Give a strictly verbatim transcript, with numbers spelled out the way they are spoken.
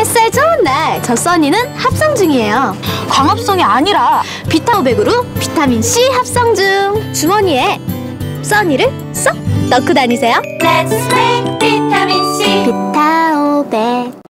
햇살 좋은 날, 저 써니는 합성 중이에요. 광합성이 아니라 비타오백으로 비타민C 합성 중. 주머니에 써니를 쏙 넣고 다니세요. Let's make 비타민C 비타오백.